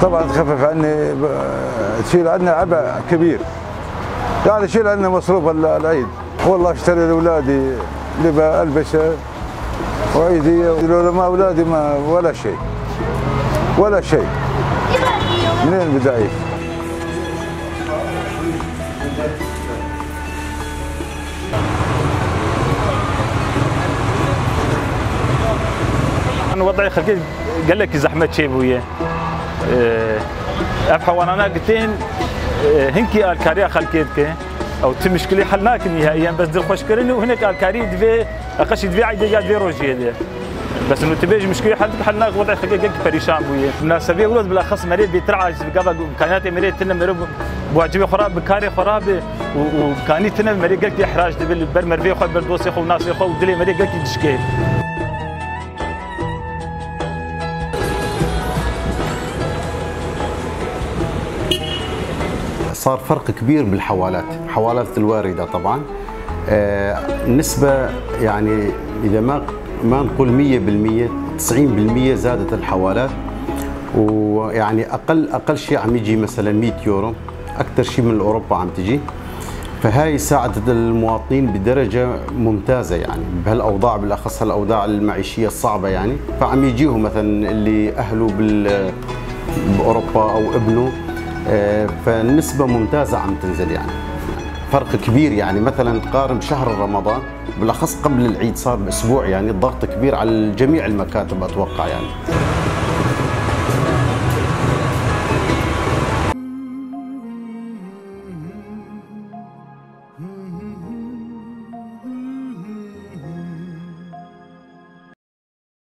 طبعا تخفف عني، تشيل عنا عبء كبير، يعني تشيل عنا مصروف العيد. والله اشتري لاولادي لباء البسه وعيديه، لولا ما اولادي ما ولا شيء ولا شيء، منين بدي اعيش؟ أنا وضعي خلقي قال لك زحمة شيء بويا أبحى وانا قلتين هنكي الكاريا خلقيتك أو تمشكلي حلناك نهائيا، بس دل خوش كرني وهناك الكاري دفي أقش دفي عيد جاد في روجي هذا، بس إنه تبيج مشكلة حلناك وضعي خلقي قلك بريشان بويا. مناسبة ولد بالأخص مريض بيترعى قبل إمكانيات مريض تنا مريض بواجبي خراب بكاري خراب وكاني تنا مريض قلك إحراج دبل برمر في خو بردوسي خو ناس خو ودلي مريض قلك دشكي. صار فرق كبير بالحوالات، حوالات الواردة طبعا النسبة يعني إذا ما نقول 100% 90% زادت الحوالات، ويعني أقل شيء عم يجي مثلا 100 يورو، أكثر شيء من أوروبا عم تجي، فهاي ساعدت المواطنين بدرجة ممتازة يعني بهالأوضاع، بالأخص هالأوضاع المعيشية الصعبة يعني، فعم يجيهم مثلا اللي أهله بأوروبا أو ابنه، فالنسبة ممتازة عم تنزل يعني، فرق كبير يعني. مثلا تقارن بشهر رمضان بالأخص قبل العيد صار بأسبوع يعني الضغط كبير على جميع المكاتب أتوقع يعني.